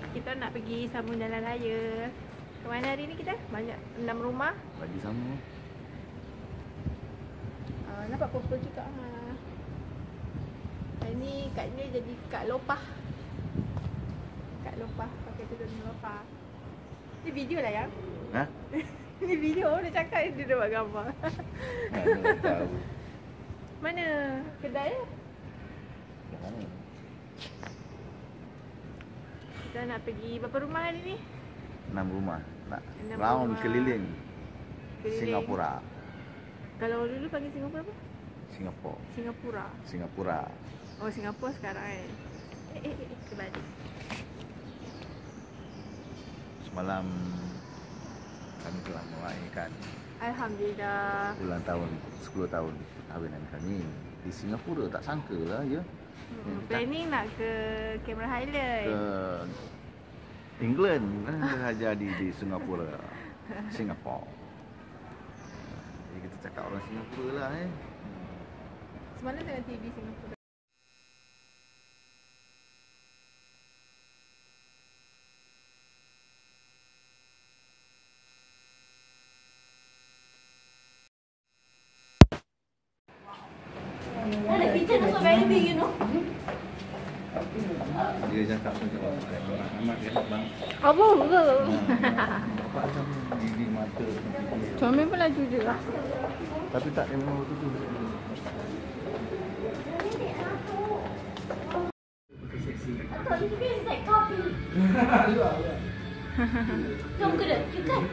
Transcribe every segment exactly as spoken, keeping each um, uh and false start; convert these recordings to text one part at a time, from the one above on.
kita nak pergi sambung jalan raya. Ke mana hari ni kita? Banyak enam rumah. Bagi sama. Uh, nampak purple juga. Ha. Hari ni Kak ni jadi Kak Lopah. Kak Lopah pakai tudung Lopah. Ni video lah yang. Ha? Ni video dia cakap dia dah buat gambar. Mana tahu. Mana kedai? Yang mana? Kita nak pergi berapa rumah hari ni? Enam rumah. Nak Enam round rumah. keliling Keliling. Singapura. Kalau dulu panggil Singapura apa? Singapura. Singapura. Singapura. Oh, Singapura sekarang kan. Eh, eh, eh, kebalik. Semalam kami telah merayakan Alhamdulillah. ulang tahun sepuluh tahun perkahwinan kami di Singapura. Tak sangka lah ya. Hmm, planning nak ke Cameron Highland. Ke England kan jadi di Singapura. Singapura. Jadi kita cakap orang Singapura lah eh. Semalam tengok T V Singapura. The kitchen also very big, you know. Dia cakap macam amat dia bang. Apa ke? Bapak sama gigi mata. Comel pun laju je lah. Tapi tak dia memang betul tu. I thought it feels like coffee. Come ke dah? You kan?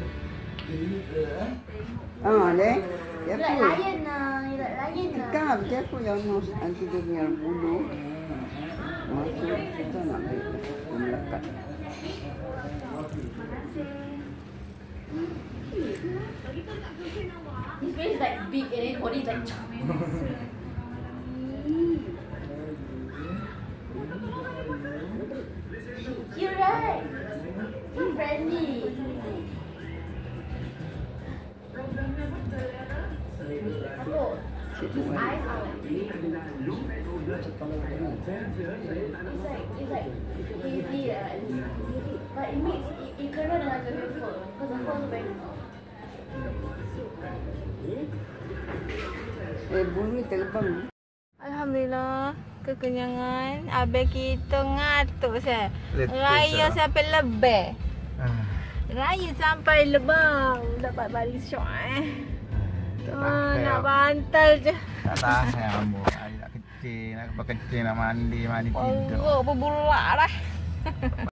Ah, deh. You like lion lah. You like lion lah. Kan dia aku yang nos anti dia punya bulu. Masuk kita nak melekat. His face is like big and his body is like. Cute, right? He's friendly. Apa? His eyes are like big. It's like it's like hazy lah. But it makes it, it kena dengan the fur because the fur is very long. Eh, bulu terbang. Alhamdulillah, kekenyangan. Abang kita ngatuk saya. Letus Raya lah. sampai lebih. Raya sampai lebang. Dapat balik syok eh. Tak Ah, tahan. nak bantal je. Tak tahan ambo. Air nak kecil, nak kecil nak mandi, mandi tidur. Oh, berbulak dah.